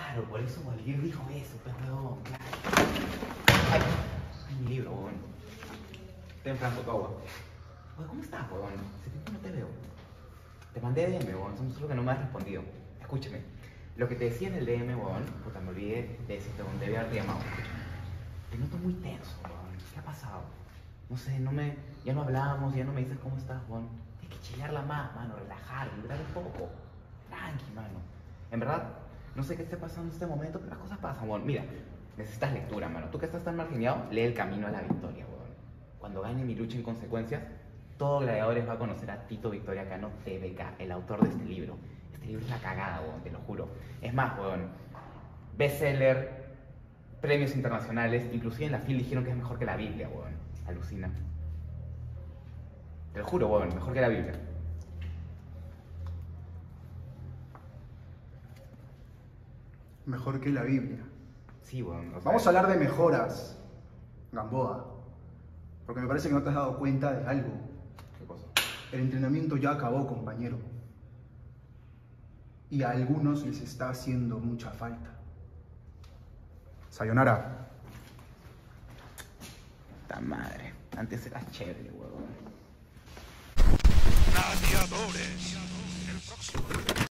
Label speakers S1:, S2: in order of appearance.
S1: Claro, por eso Bolívar dijo eso, pues, huevón, claro. Ay, ay, mi libro, huevón. Ten Franco tu agua. Oye, ¿cómo estás, huevón? Hace tiempo no te veo. Te mandé DM, huevón, solo que no me has respondido. Escúchame. Lo que te decía en el DM, huevón, puta, me olvidé de decirte, huevón, debí haberte llamado. Escúchame. Te noto muy tenso, huevón. ¿Qué ha pasado? No sé, ya no hablamos, ya no me dices cómo estás, huevón. Hay que chillarla más, mano, relajar, vibrar un poco. Tranqui, mano. En verdad, no sé qué esté pasando en este momento, pero las cosas pasan, huevón. Mira, necesitas lectura, mano. Tú que estás tan marginado, lee El Camino a la Victoria, huevón. Cuando gane mi lucha en consecuencias, todo Gladiadores va a conocer a Tito Victoria Cano TVK, el autor de este libro. Este libro es la cagada, huevón, te lo juro. Es más, huevón, bestseller, premios internacionales, inclusive en la FIL dijeron que es mejor que la Biblia, huevón. Alucina. Te lo juro, huevón, mejor que la Biblia. Sí, huevón. O sea,
S2: Vamos a hablar de mejoras, Gamboa. Porque me parece que no te has dado cuenta de algo.
S1: ¿Qué cosa?
S2: El entrenamiento ya acabó, compañero. Y a algunos les está haciendo mucha falta. Sayonara.
S1: Puta madre. Antes eras chévere, huevón.
S3: Gladiadores. El próximo.